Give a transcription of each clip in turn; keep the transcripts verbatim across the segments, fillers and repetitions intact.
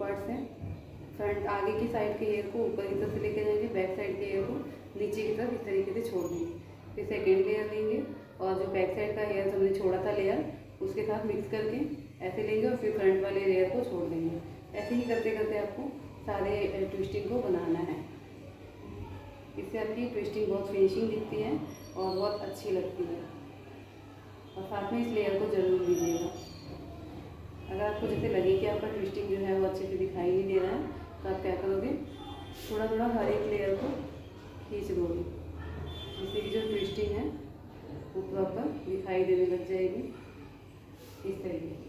Parts हैं। Front आगे की साइड के हेयर को ऊपर की तरफ से लेके जाएंगे, बैक साइड के हेयर को नीचे की तरफ इस तरीके से छोड़ देंगे। फिर सेकेंड लेयर लेंगे और जो बैक साइड का हेयर हमने छोड़ा था लेयर उसके साथ मिक्स करके ऐसे लेंगे और फिर फ्रंट वाले लेयर को छोड़ देंगे। ऐसे ही करते करते आपको सारे ट्विस्टिंग को बनाना है। इससे आपकी ट्विस्टिंग बहुत फिनिशिंग दिखती है और बहुत अच्छी लगती है। और साथ में इस लेयर को जरूर लीजिएगा। अगर आपको जैसे लगे कि आपका ट्विस्टिंग जो है वो अच्छे से दिखाई नहीं दे रहा है तो आप क्या करोगे, थोड़ा थोड़ा हर एक लेयर को खींच दोगे, जिससे कि जो ट्विस्टिंग है वो प्रॉपर दिखाई देने लग जाएगी इस तरीके से।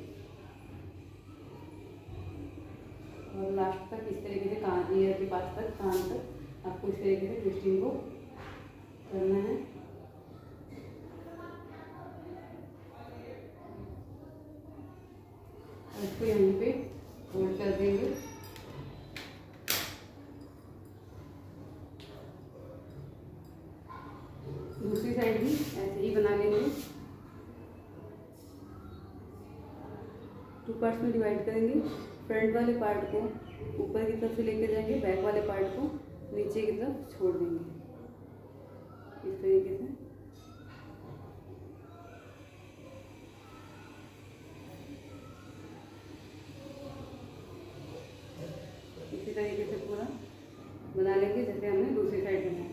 और लास्ट तक इस तरीके से कान ईयर के पास तक कान तक आपको इस तरीके से ट्विस्टिंग को करना है। इसको यहाँ पे होल्ड कर देंगे। दूसरी साइड भी ऐसे ही बना लेंगे। टू पार्ट्स में डिवाइड करेंगे। फ्रंट वाले पार्ट को ऊपर की तरफ से लेकर जाएंगे, बैक वाले पार्ट को नीचे की तरफ छोड़ देंगे इस तरीके से। इसी तरीके से पूरा बना लेंगे जैसे हमने दूसरी साइड बनाया।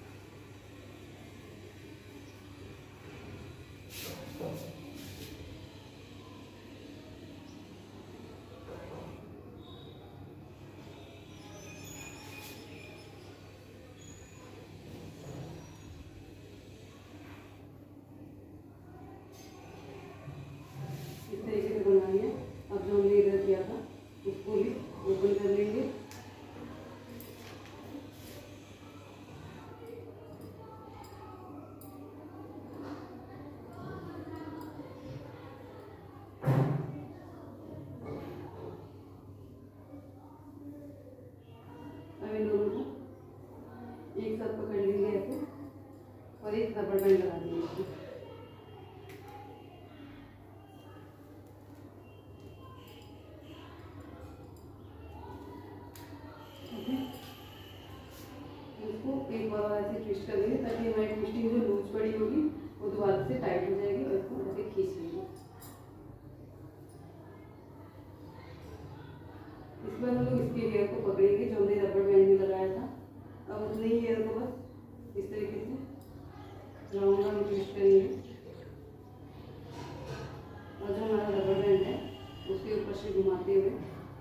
इस तरीके से बना लिया। अब जो हमने इधर किया था उसको भी ओपन कर लेंगे। अब इन दोनों को एक साथ पकड़ लेंगे ऐसे और एक रबड़ बैंड लगा देंगे। इसको एक बार ऐसे ट्विस्ट कर लेंगे ताकि हमारी ट्विस्टिंग जो लूज पड़ी होगी वो दोबारा से टाइट हो जाएगी और इसको ऐसे खींच लेंगे। इस बार हम लोग इसके हेयर को पकड़ेंगे जो हमने रबड़ बैंड में लगाया था। अब उतने ही हेयर को बस इस तरीके से राउंड राउंड ट्विस्ट करेंगे और जो हमारा रबड़ बैंड है उसके ऊपर से घुमाते हुए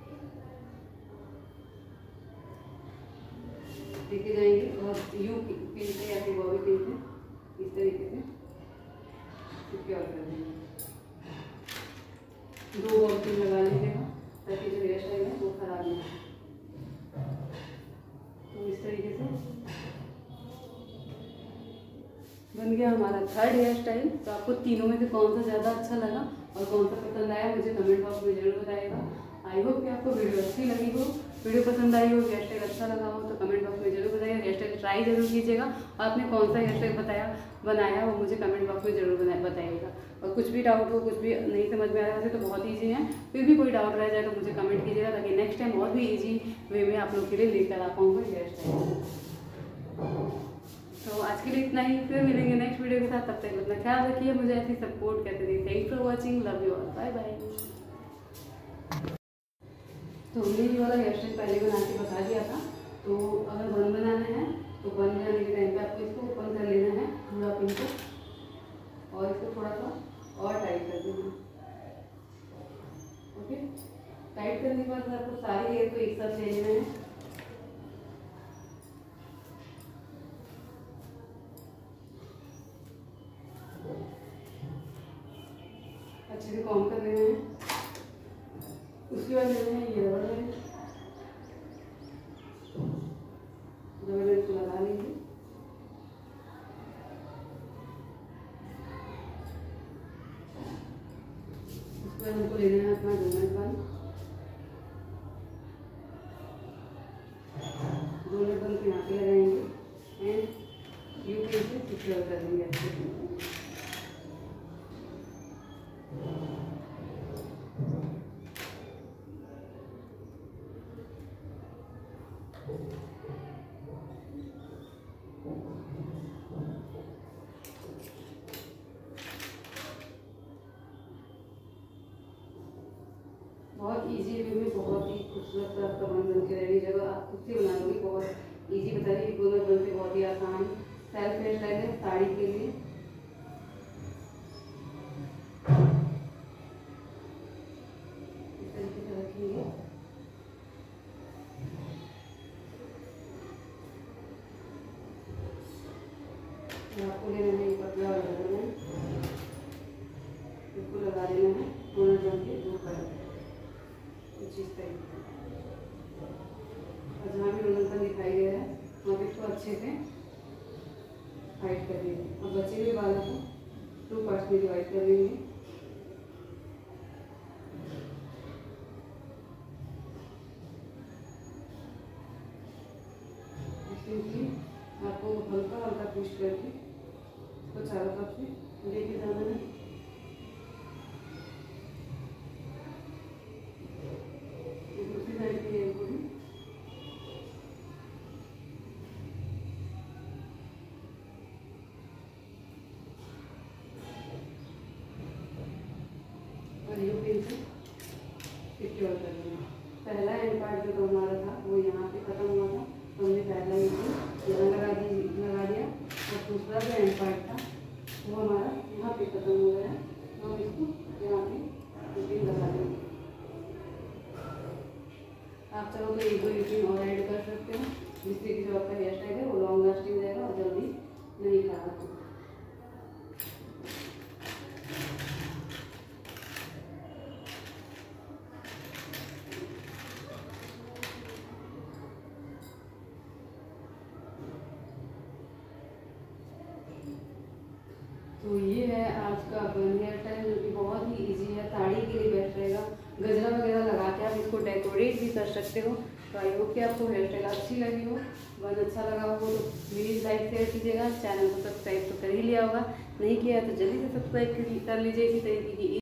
लेके जाएंगे और यू पिन से या फिर बॉबी पिन से इस तरीके से सिक्योर कर देंगे। दो बॉबी पिन लगा लीजिएगा ताकि जो हेयर स्टाइल है वो खराब नहीं हो। तो इस तरीके से बन गया हमारा थर्ड हेयर स्टाइल। तो आपको तीनों में से कौन सा ज़्यादा अच्छा लगा और कौन सा पसंद आया मुझे कमेंट बॉक्स में जरूर बताइएगा। आई होप कि आपको वीडियो अच्छी लगी हो, वीडियो पसंद आई हो, हेयर स्टाइल अच्छा लगा हो तो कमेंट बॉक्स में जरूर बताइए। हेयर स्टाइल ट्राई जरूर कीजिएगा और आपने कौन सा हेयर स्टाइल बताया बनाया वो मुझे कमेंट बॉक्स में जरूर बताइएगा। और कुछ भी डाउट हो, कुछ भी नहीं समझ में आ रहा है तो बहुत ईजी है, फिर भी कोई डाउट रह जाए तो मुझे कमेंट कीजिएगा ताकि नेक्स्ट टाइम और भी ईजी वे में आप लोग के लिए लेकर आ पाऊँगा हेयर स्टाइल। तो आज के लिए इतना ही, फिर मिलेंगे नेक्स्ट वीडियो के साथ। तब तक अपना ख्याल रखिए, मुझे ऐसी सपोर्ट करते रहिए। Thank for watching, love you all, bye bye. तो हमने ये वाला हेयर स्टाइल पहले बना के बता दिया था। तो अगर बन बनाना है तो बन बनाने के टाइम पे आपको इसको ओपन कर लेना है पूरा पिन को और इसको थोड़ा सा और टाइट कर देना। ओके, टाइट करने के बाद आपको सारे हेयर को एक साथ ले लेना है। अच्छे से कॉम्ब कर लेना है। उसके बाद लेना है ये रबड़ बैंड, रबड़ बैंड को लगा लेंगे। उसके बाद हमको लेना है अपना डोनट बन। डोनट बन को यहाँ पे लगाएंगे एंड यू पिन से सिक्योर कर देंगे अच्छे से। बहुत इजी वे में बहुत ही खूबसूरत सा आपका बन बन के रेडी जगह आप खुद से बना लोगे। बहुत इजी बता रही है, दोनों बनते बहुत ही आसान सेल्फ हेयर स्टाइल है साड़ी के लिए। इस तरीके से रखेंगे। आपको लेना है पतला और लगाना है, इसको लगा देना है दोनों जम के दो कर कुछ इस तरीके से। और जहाँ भी उलझन दिखाई दे रहा है वहाँ पे इसको अच्छे से हाइड कर देंगे। और बचे हुए बालों को टू पार्ट्स में डिवाइड कर लेंगे। सिंपली आपको हल्का हल्का पुश करके इसको चारों तरफ से लेके जाना है। दूसरी साइड के हेयर को भी और ये पेन से सिक्योर कर देना। पहला एंड पार्ट जो हमारा था वो यहाँ पे खत्म हुआ था, तो हमने पहला ये यहाँ लगा दी लगा दिया। और दूसरा जो एंड पार्ट था वो हमारा यहाँ पे खत्म हो गया है, तो हम इसको यहाँ पे रिबन लगा देंगे। आप चाहो तो एक दो रिबन और ऐड कर सकते हो, जिससे कि जो आपका हेयर स्टाइल है वो लॉन्ग लास्टिंग रहेगा और जल्दी नहीं खराब होगा। तो ये है आज का बन हेयर स्टाइल, जो कि बहुत ही इजी है, साड़ी के लिए बेस्ट रहेगा। गजरा वगैरह लगा के आप इसको डेकोरेट भी कर सकते हो। तो आई होप कि आपको हेयर स्टाइल अच्छी लगी हो, बन अच्छा लगा हो तो प्लीज़ लाइक शेयर कीजिएगा। चैनल को सब्सक्राइब तो कर ही लिया होगा, नहीं किया तो जल्दी से सब्सक्राइब कर लीजिए इसी तरीके की